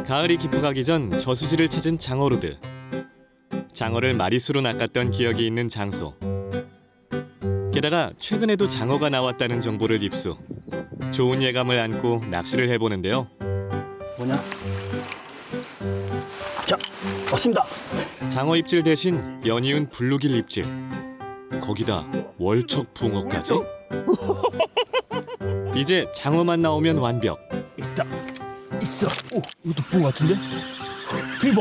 가을이 깊어가기 전 저수지를 찾은 장어로드. 장어를 마리수로 낚았던 기억이 있는 장소. 게다가 최근에도 장어가 나왔다는 정보를 입수. 좋은 예감을 안고 낚시를 해보는데요. 뭐냐? 자, 왔습니다. 장어 입질 대신 연이은 블루길 입질. 거기다 월척 붕어까지? 이제 장어만 나오면 완벽. 있다. 있어. 오, 이것도 붕어 같은데? 대박.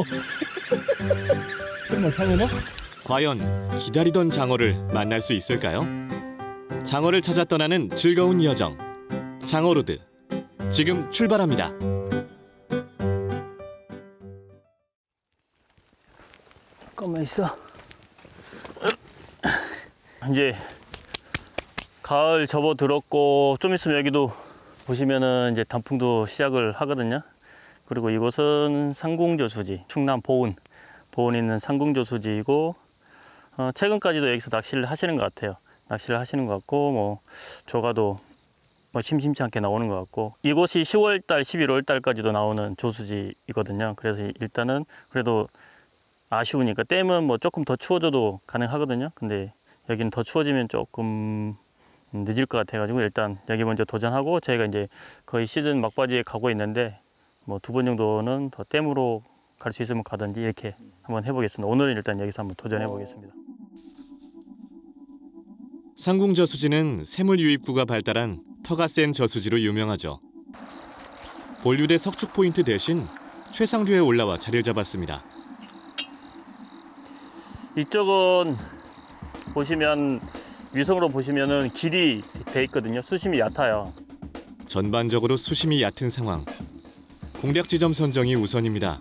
정말 장어냐? 과연 기다리던 장어를 만날 수 있을까요? 장어를 찾아 떠나는 즐거운 여정. 장어로드. 지금 출발합니다. 잠깐만 있어. 이제 가을 접어들었고 좀 있으면 여기도 보시면은 이제 단풍도 시작을 하거든요. 그리고 이곳은 상궁저수지, 충남 보은에 있는 상궁저수지이고 최근까지도 여기서 낚시를 하시는 것 같아요. 낚시를 하시는 것 같고 뭐 조가도 뭐 심심치 않게 나오는 것 같고 이곳이 10월달, 11월달까지도 나오는 저수지이거든요. 그래서 일단은 그래도 아쉬우니까 댐은 뭐 조금 더 추워져도 가능하거든요. 근데 여기는 더 추워지면 조금 늦을 것 같아가지고 일단 여기 먼저 도전하고 저희가 이제 거의 시즌 막바지에 가고 있는데 뭐 2번 정도는 더 댐으로 갈 수 있으면 가든지 이렇게 한번 해보겠습니다. 오늘은 일단 여기서 한번 도전해 보겠습니다. 상궁저수지는 새물 유입구가 발달한 터가 센 저수지로 유명하죠. 본류대 석축 포인트 대신 최상류에 올라와 자리를 잡았습니다. 이쪽은 보시면 위성으로 보시면은 길이 돼 있거든요. 수심이 얕아요. 전반적으로 수심이 얕은 상황. 공략 지점 선정이 우선입니다.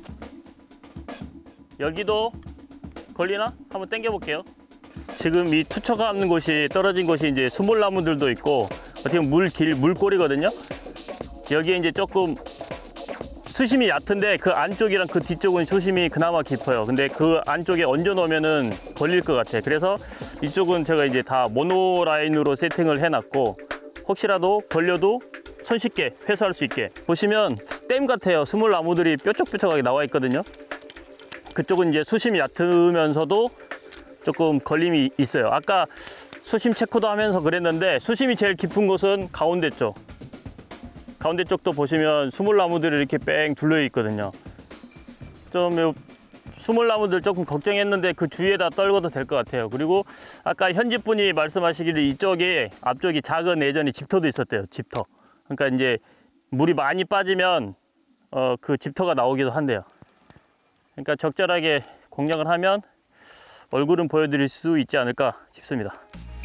여기도 걸리나? 한번 당겨 볼게요. 지금 이 투척하는 곳이 떨어진 곳이 이제 수몰나무들도 있고 어떻게 보면 물골이거든요. 여기에 이제 조금 수심이 얕은데 그 안쪽이랑 그 뒤쪽은 수심이 그나마 깊어요. 근데 그 안쪽에 얹어 놓으면은 걸릴 것 같아. 그래서 이쪽은 제가 이제 다 모노라인으로 세팅을 해놨고 혹시라도 걸려도 손쉽게 회수할 수 있게. 보시면 댐 같아요. 수몰나무들이 뾰족뾰족하게 나와 있거든요. 그쪽은 이제 수심이 얕으면서도 조금 걸림이 있어요. 아까 수심 체크도 하면서 그랬는데 수심이 제일 깊은 곳은 가운데 쪽. 가운데 쪽도 보시면 수몰나무들이 이렇게 뺑 둘러 있거든요. 좀 수몰나무들 조금 걱정했는데 그 주위에다 떨궈도 될 것 같아요. 그리고 아까 현지분이 말씀하시기를 이쪽에 앞쪽이 작은 예전에 집터도 있었대요. 집터. 그러니까 이제 물이 많이 빠지면 그 집터가 나오기도 한대요. 그러니까 적절하게 공략을 하면 얼굴은 보여드릴 수 있지 않을까 싶습니다.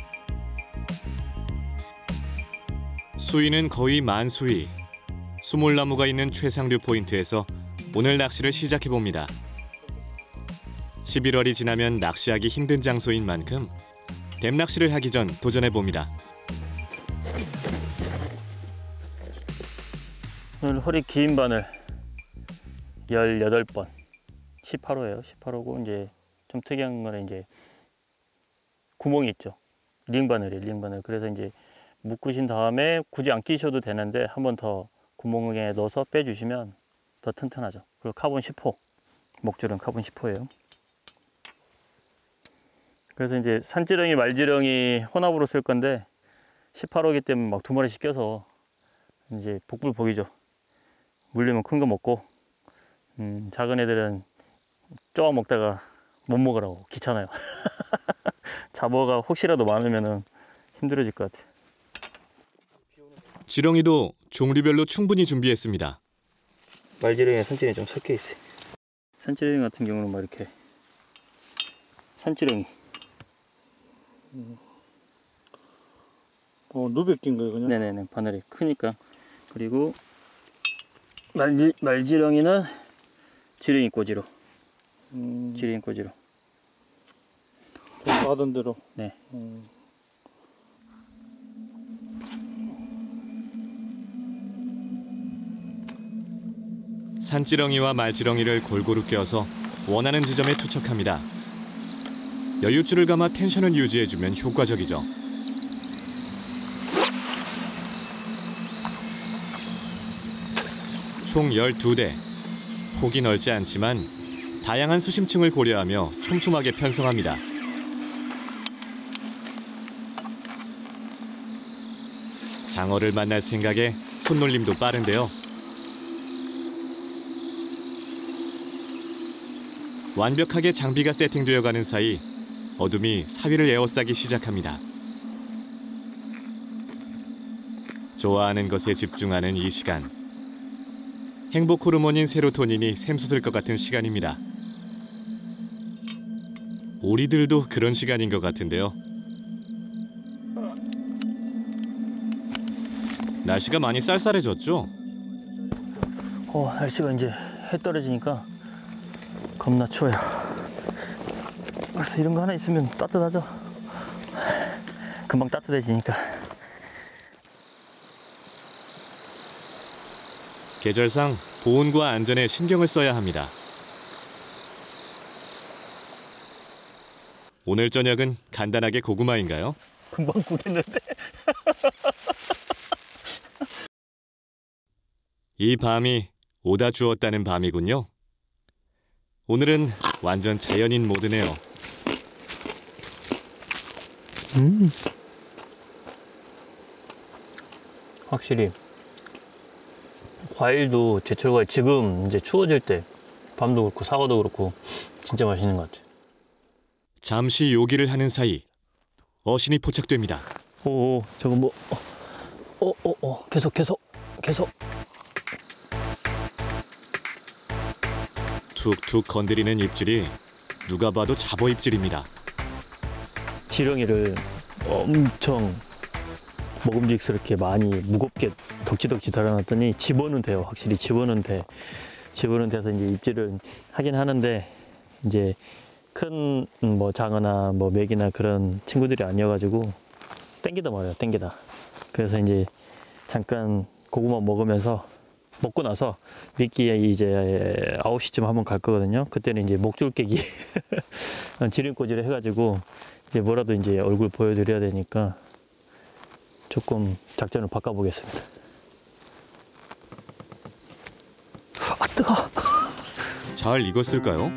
수위는 거의 만수위. 수몰나무가 있는 최상류 포인트에서 오늘 낚시를 시작해봅니다. 11월이 지나면 낚시하기 힘든 장소인 만큼 댐 낚시를 하기 전 도전해봅니다. 오늘 허리 긴 바늘 18번 18호예요. 18호고 이제 좀 특이한 거는 이제 구멍이 있죠. 링바늘이에요. 링바늘. 그래서 이제 묶으신 다음에 굳이 안 끼셔도 되는데 한 번 더 구멍에 넣어서 빼주시면 더 튼튼하죠. 그리고 카본 10호. 목줄은 카본 10호예요. 그래서 이제 산지렁이, 말지렁이 혼합으로 쓸 건데 18호기 때문에 막 2마리씩 껴서 이제 복불복이죠. 물리면 큰 거 먹고 작은 애들은 쪼아 먹다가 못 먹으라고 귀찮아요. 잡어가 혹시라도 많으면 힘들어질 것 같아요. 지렁이도 종류별로 충분히 준비했습니다. 말지렁이랑 산지렁이 좀 섞여 있어요. 산지렁이 같은 경우는 막 이렇게 산지렁이. 누베 낀 거예요, 그냥? 네네네, 바늘이 크니까. 그리고 말지렁이는 지렁이 꼬지로. 지렁이 꼬지로. 하던 대로. 네. 산지렁이와 말지렁이를 골고루 껴서 원하는 지점에 투척합니다. 여유줄을 감아 텐션을 유지해주면 효과적이죠. 총 12대, 폭이 넓지 않지만 다양한 수심층을 고려하며 촘촘하게 편성합니다. 장어를 만날 생각에 손놀림도 빠른데요. 완벽하게 장비가 세팅되어 가는 사이 어둠이 사위를 에워싸기 시작합니다. 좋아하는 것에 집중하는 이 시간. 행복 호르몬인 세로토닌이 샘솟을 것 같은 시간입니다. 오리들도 그런 시간인 것 같은데요. 날씨가 많이 쌀쌀해졌죠? 날씨가 이제 해 떨어지니까 겁나 추워요. 그래서 이런 거 하나 있으면 따뜻하죠. 금방 따뜻해지니까. 계절상 보온과 안전에 신경을 써야 합니다. 오늘 저녁은 간단하게 고구마인가요? 금방 구겠는데? 이 밤이 오다 주었다는 밤이군요. 오늘은 완전 자연인 모드네요. 확실히 과일도 제철 과일 지금 이제 추워질 때 밤도 그렇고 사과도 그렇고 진짜 맛있는 것 같아요. 잠시 요기를 하는 사이 어신이 포착됩니다. 오, 저거 뭐? 계속. 툭툭 건드리는 입질이 누가 봐도 잡어 입질입니다. 지렁이를 엄청 먹음직스럽게 많이 무겁게 덕지덕지 달아놨더니 집어는 돼요. 확실히 집어는 돼서 이제 입질을 하긴 하는데 이제 큰 뭐 장어나 뭐 맥이나 그런 친구들이 아니어가지고 땡기다 말아요. 땡기다. 그래서 이제 잠깐 고구마 먹고 나서 미끼에 이제 9시쯤 한번 갈 거거든요. 그때는 이제 목줄 깨기 지름꼬지를 해가지고 이제 뭐라도 이제 얼굴 보여드려야 되니까 조금 작전을 바꿔보겠습니다. 아, 뜨거. 잘 익었을까요?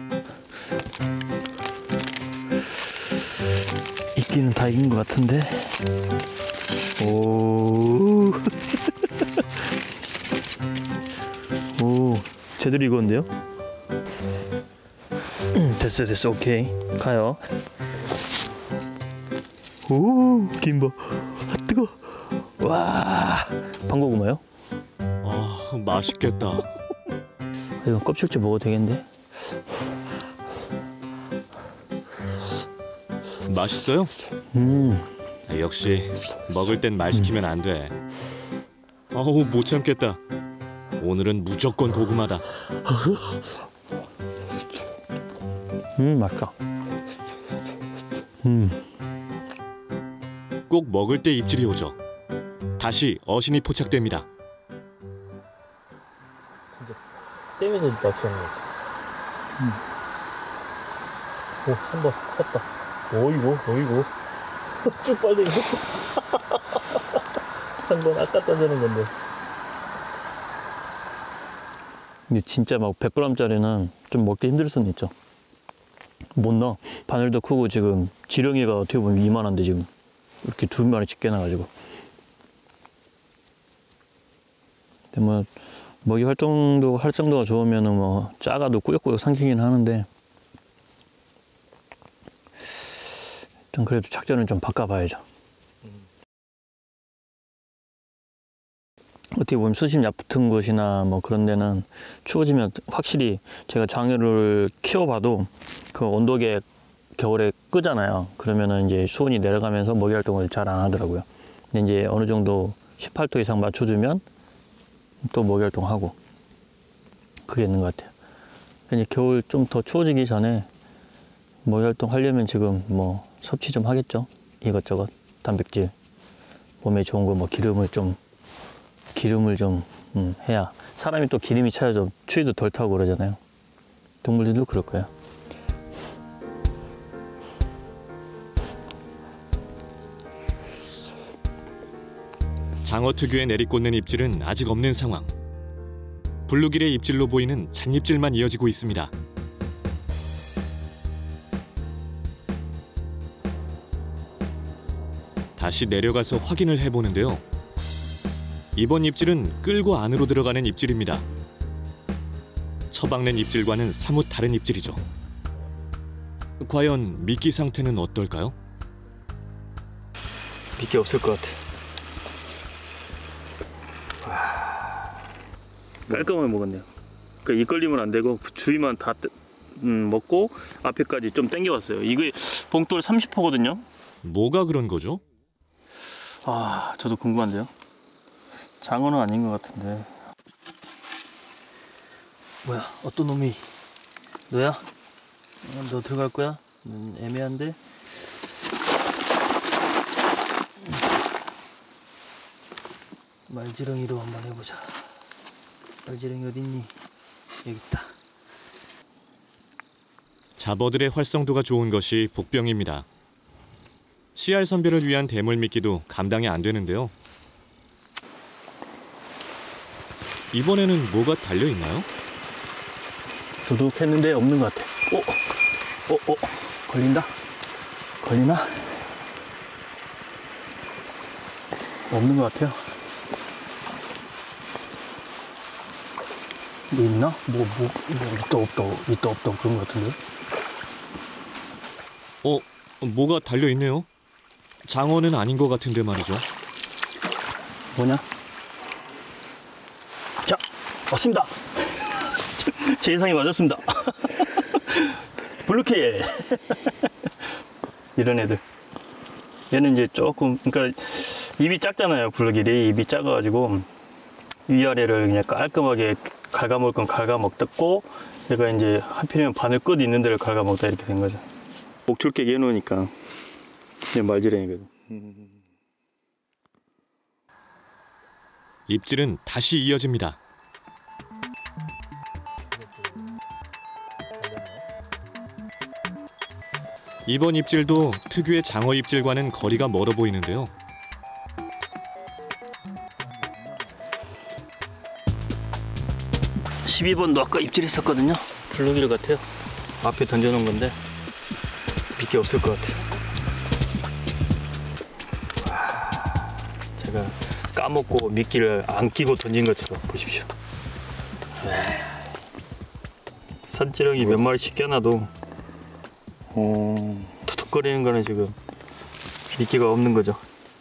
익기는 다 익은 것 같은데. 오. 오, 제대로 익었는데요? 됐어, 오케이. 가요. 오, 김밥. 아, 뜨거. 와, 방고구마요? 아, 맛있겠다. 이거 껍질째 먹어도 되겠는데? 맛있어요? 역시 먹을 땐 말 시키면 안 돼. 어우, 못 참겠다. 오늘은 무조건 고구마다. 맛있다. 꼭 먹을 때 입질이 오죠. 다시 어신이 포착됩니다. 떼면서 낚시하는 거. 오, 3번 컸다. 어이구. 쭉 빨리. 3번 아까 떠드는 건데. 근데 진짜 막 100g짜리는 좀 먹기 힘들 수는 있죠. 못 넣어. 바늘도 크고 지금 지렁이가 어떻게 보면 이만한데 지금 이렇게 2마리씩 깨나가지고. 근데 뭐 먹이 활성도가 좋으면은 뭐 작아도 꾸역꾸역 삼키긴 하는데 일단 그래도 작전은 좀 바꿔봐야죠. 어떻게 보면 수심 얕은 곳이나 뭐 그런 데는 추워지면 확실히 제가 장어를 키워봐도 그 온도계 겨울에 끄잖아요. 그러면은 이제 수온이 내려가면서 먹이 활동을 잘 안 하더라고요. 근데 이제 어느 정도 18도 이상 맞춰주면 또 먹이 활동하고 그게 있는 것 같아요. 이제 겨울 좀 더 추워지기 전에 먹이 활동 하려면 지금 뭐 섭취 좀 하겠죠. 이것저것 단백질 몸에 좋은 거 뭐 기름을 좀 해야 사람이 또 기름이 차야죠. 추위도 덜 타고 그러잖아요. 동물들도 그럴 거예요. 장어 특유의 내리꽂는 입질은 아직 없는 상황. 블루길의 입질로 보이는 잔입질만 이어지고 있습니다. 다시 내려가서 확인을 해보는데요. 이번 입질은 끌고 안으로 들어가는 입질입니다. 처박는 입질과는 사뭇 다른 입질이죠. 과연 미끼 상태는 어떨까요? 미끼 없을 것 같아. 깔끔하게 먹었네요. 그러니까 입 걸리면 안 되고 주위만 다 먹고 앞에까지 좀 당겨왔어요. 이게 봉돌 30호거든요. 뭐가 그런 거죠? 아, 저도 궁금한데요. 장어는 아닌 것 같은데. 뭐야, 어떤 놈이 너야? 너 들어갈 거야? 애매한데? 말지렁이로 한번 해보자. 말지렁이 어딨니? 여기 있다. 잡어들의 활성도가 좋은 것이 복병입니다. 씨알 선별을 위한 대물 미끼도 감당이 안 되는데요. 이번에는 뭐가 달려 있나요? 두둑했는데 없는 것 같아. 걸린다? 걸리나? 없는 것 같아요. 뭐 있나? 있다 없다 그런 것 같은데. 뭐가 달려 있네요. 장어는 아닌 것 같은데 말이죠. 뭐냐? 자, 왔습니다. 제 예상이 맞았습니다. 블루케일. 이런 애들. 얘는 이제 조금, 그러니까 입이 작잖아요. 블루길이 입이 작아가지고 위아래를 그냥 깔끔하게 갉아먹을 건 갉아먹고, 얘가 이제 하필이면 바늘 끝 있는 데를 갉아먹다 이렇게 된 거죠. 목줄 깨게 해놓으니까 그냥 말지렁이거든. 입질은 다시 이어집니다. 이번 입질도 특유의 장어 입질과는 거리가 멀어 보이는데요. 음. 12번도 아까 입질했었거든요. 블루길 같아요. 앞에 던져놓은 건데 미끼 없을 것 같아요. 제가 까먹고 미끼를 안 끼고 던진 것처럼 보십시오. 산지렁이 몇 마리씩 껴놔도 투툭거리는 거는 지금 미끼가 없는 거죠.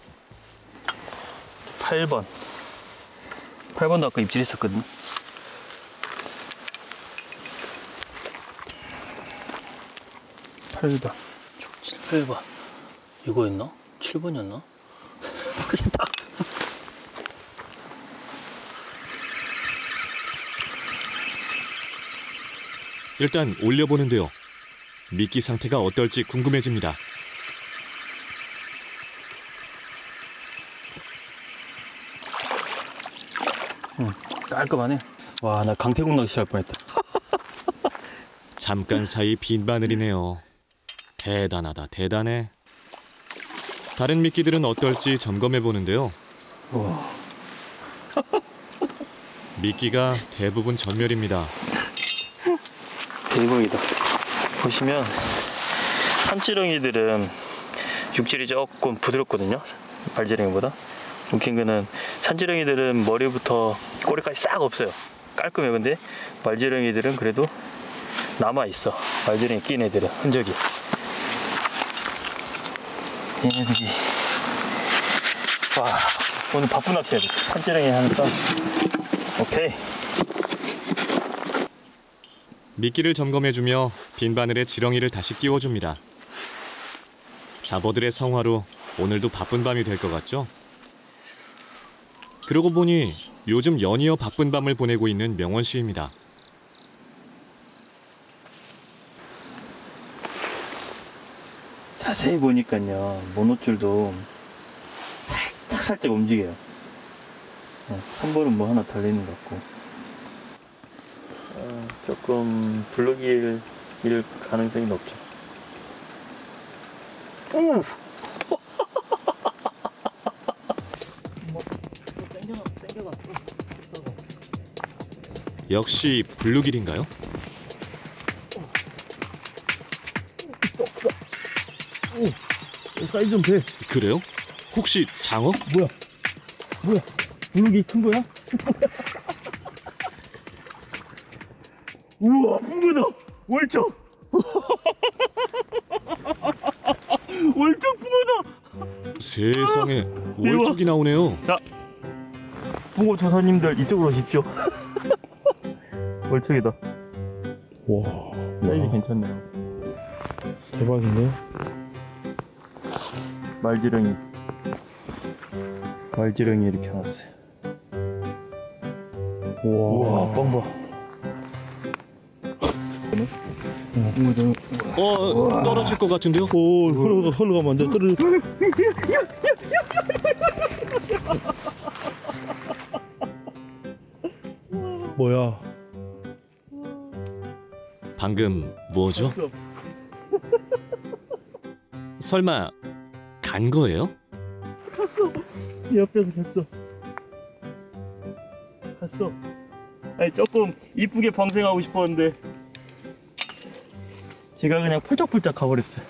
8번도 아까 입질했었거든요. 8번 8번 이거였나? 7번이었나? 모르겠다. 일단 올려보는데요. 미끼 상태가 어떨지 궁금해집니다. 깔끔하네. 와, 나 강태국 낚시할 뻔했다. 잠깐 사이 빈 바늘이네요. 대단하다, 대단해. 다른 미끼들은 어떨지 점검해 보는데요. 미끼가 대부분 전멸입니다. 대박이다. 보시면 산지렁이들은 육질이 조금 부드럽거든요. 말지렁이보다. 웃긴 거는 산지렁이들은 머리부터 꼬리까지 싹 없어요. 깔끔해요. 근데 말지렁이들은 그래도 남아있어. 말지렁이 낀 애들은 흔적이. 얘네들이 와, 오늘 바쁜 낚시해야 돼. 산지렁이 하니까. 오케이. 미끼를 점검해주며 빈 바늘에 지렁이를 다시 끼워줍니다. 잡어들의 성화로 오늘도 바쁜 밤이 될 것 같죠? 그러고 보니 요즘 연이어 바쁜 밤을 보내고 있는 명원 씨입니다. 자세히 보니까요, 모노줄도 살짝 움직여요. 한 번은 뭐 하나 달리는 것 같고. 조금 블루길 일 가능성이 높죠. 오! 역시 블루길인가요? 사이즈 좀 돼. 그래요? 혹시 장어? 뭐야? 블루기 큰 거야? 우와, 붕어다. 월척. 월척 붕어다. 세상에 월척이 나오네요. 자, 붕어 조사님들 이쪽으로 오십시오. 월척이다. 와, 사이즈 괜찮네요. 대박인데? 말지렁이 이렇게 놨어요. 우와, 빵 봐. 떨어질 것 같은데요? 오, 흘러가면 안 돼. 떨어져. 뭐야? 방금 뭐죠? 설마 간 거예요? 옆에서 갔어. 아니, 조금 이쁘게 방생하고 싶었는데 제가 그냥 펄쩍펄쩍 가버렸어요.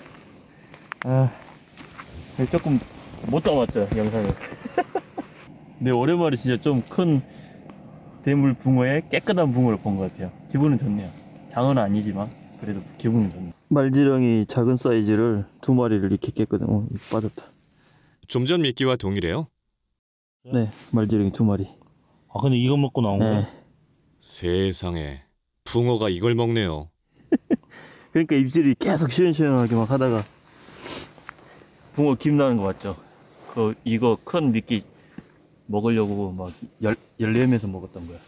조금 못 담았죠, 영상을. 근데 오랜만에 진짜 좀 큰 대물 붕어에 깨끗한 붕어를 본 것 같아요. 기분은 좋네요. 장어는 아니지만 그래도 기분은 좋네요. 말지렁이 작은 사이즈를 2마리를 이렇게 깼거든요. 빠졌다. 좀 전 미끼와 동일해요? 네, 말지렁이 2마리. 아, 근데 이거 먹고 나온 거야? 네. 세상에 붕어가 이걸 먹네요. 그러니까 입질이 계속 시원시원하게 막 하다가 붕어 김 나는 거 맞죠? 이거 큰 미끼 먹으려고 막 열내면서 먹었던 거야.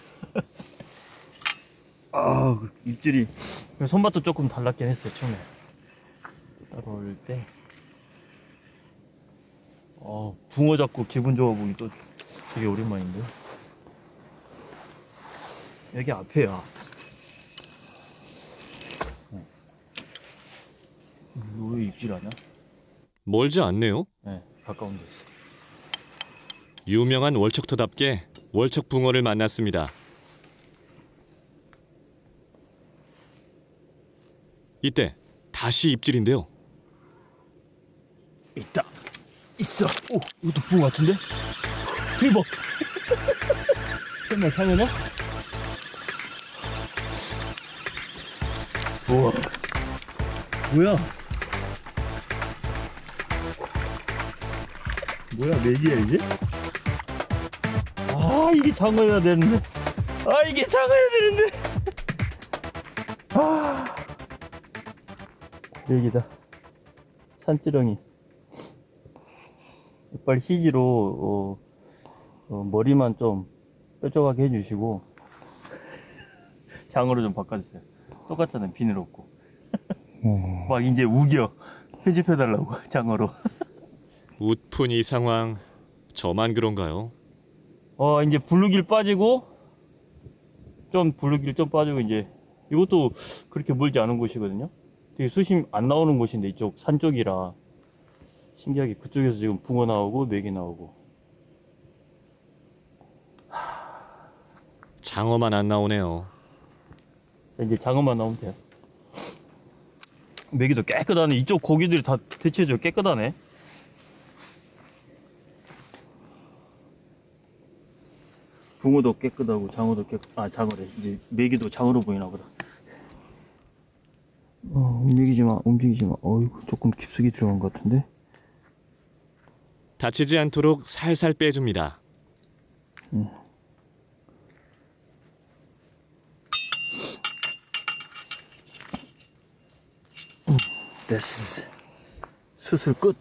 입질이 손맛도 조금 달랐긴 했어요. 처음에 따로 올 때. 붕어 잡고 기분 좋아 보기 또 되게 오랜만인데. 여기 앞에야. 왜 입질 하냐? 멀지 않네요. 네, 가까운 데 있어. 유명한 월척터답게 월척 붕어를 만났습니다. 이때 다시 입질인데요. 있다. 있어. 오, 이것도 붕어 같은데? 대박. 설마 상어냐? 우와. 뭐야? 맥이야 이게? 이게 장어여야 되는데. 이게 장어여야 되는데. 맥이다. 산지렁이. 이빨 CG로 머리만 좀 뾰족하게 해주시고 장어로 좀 바꿔주세요. 똑같잖아요. 비늘 없고. 막 이제 우겨. 편집해달라고 장어로. 웃픈 이 상황 저만 그런가요? 이제 블루길 빠지고 블루길 좀 빠지고 이제 이것도 그렇게 멀지 않은 곳이거든요. 되게 수심 안 나오는 곳인데 이쪽 산 쪽이라 신기하게 그쪽에서 지금 붕어 나오고 맥이 나오고. 장어만 안 나오네요. 이제 장어만 나오면 돼요. 맥이도 깨끗하네. 이쪽 고기들이 다 대체적으로 깨끗하네. 붕어도 깨끗하고 장어도 장어래. 이제 메기도 장어로 보이나 보다. 움직이지 마. 어이구, 조금 깊숙이 들어간 것 같은데. 다치지 않도록 살살 빼줍니다. 됐어. 수술 끝.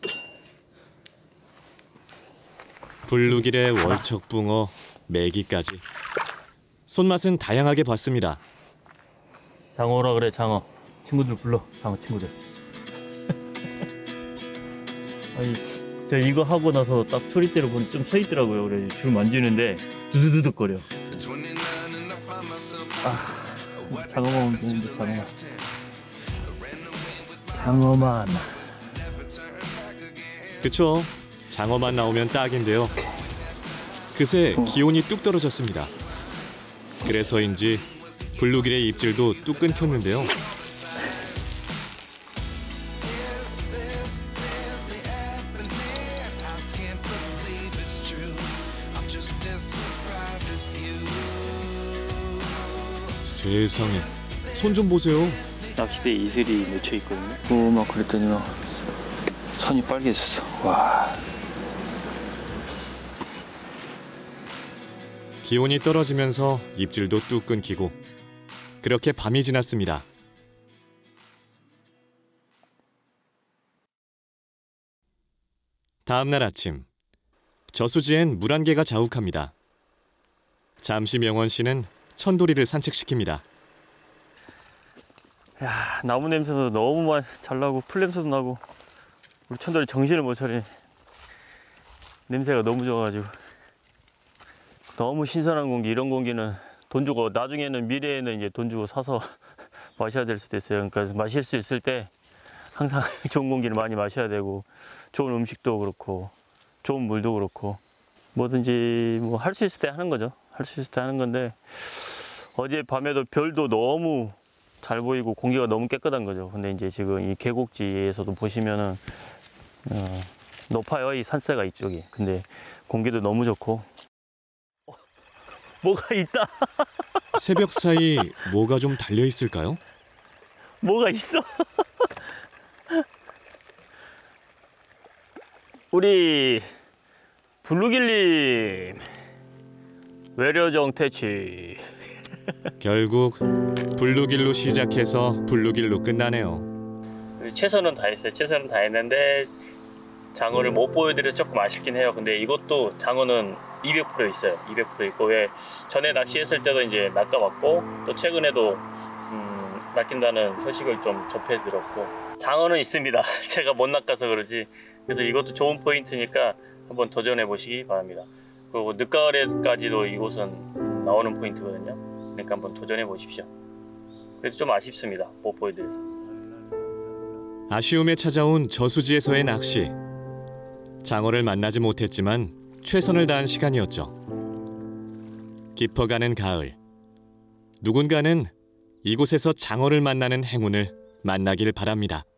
블루길의 월척 붕어, 메기까지. 손맛은 다양하게 봤습니다. 장어라 그래, 장어. 친구들 불러, 장어 친구들. 아니, 저 이거 하고 나서 딱 초리대로 보니 좀 서 있더라고요. 그래 줄 만지는데 두두두둑 거려. 장어만 오면 되는데, 장어만. 그쵸? 장어만 나오면 딱인데요. 그새 기온이 뚝 떨어졌습니다. 그래서인지 블루길의 입질도 뚝 끊겼는데요. 세상에, 손 좀 보세요. 낚싯대 이슬이 맺혀 있거든요. 막 그랬더니 막 손이 빨개졌어. 와. 기온이 떨어지면서 입질도 뚝 끊기고 그렇게 밤이 지났습니다. 다음 날 아침, 저수지엔 물안개가 자욱합니다. 잠시 명원 씨는 천도리를 산책시킵니다. 야, 나무 냄새도 너무 잘 나고 풀 냄새도 나고 우리 천돌이 정신을 못 차리네. 냄새가 너무 좋아가지고. 너무 신선한 공기, 이런 공기는 돈 주고, 나중에는 미래에는 이제 돈 주고 사서 마셔야 될 수도 있어요. 그러니까 마실 수 있을 때 항상 좋은 공기를 많이 마셔야 되고, 좋은 음식도 그렇고 좋은 물도 그렇고 뭐든지 뭐 할 수 있을 때 하는 거죠. 할 수 있을 때 하는 건데, 어제 밤에도 별도 너무 잘 보이고 공기가 너무 깨끗한 거죠. 근데 이제 지금 이 계곡지에서도 보시면은 높아요, 이 산세가 이쪽이. 근데 공기도 너무 좋고. 뭐가 있다. 새벽 사이 뭐가 좀 달려 있을까요? 뭐가 있어. 우리 블루길님 외려정 퇴치. 결국 블루길로 시작해서 블루길로 끝나네요. 최선은 다했어요. 최선은 다했는데 장어를 못 보여드려서 조금 아쉽긴 해요. 근데 이것도 장어는 200% 있어요. 200% 있고, 왜 전에 낚시했을 때도 이제 낚아봤고, 또 최근에도 낚인다는 소식을 좀 접해들었고, 장어는 있습니다. 제가 못 낚아서 그러지. 그래서 이것도 좋은 포인트니까 한번 도전해 보시기 바랍니다. 그리고 늦가을에까지도 이곳은 나오는 포인트거든요. 그러니까 한번 도전해 보십시오. 그래서 좀 아쉽습니다. 못 보여드려서. 아쉬움에 찾아온 저수지에서의 낚시. 장어를 만나지 못했지만 최선을 다한 시간이었죠. 깊어가는 가을. 누군가는 이곳에서 장어를 만나는 행운을 만나길 바랍니다.